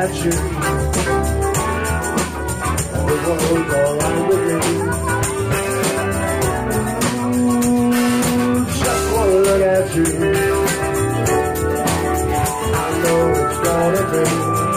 at you, the world's alright with me. Just wanna look at you, I know it's gonna be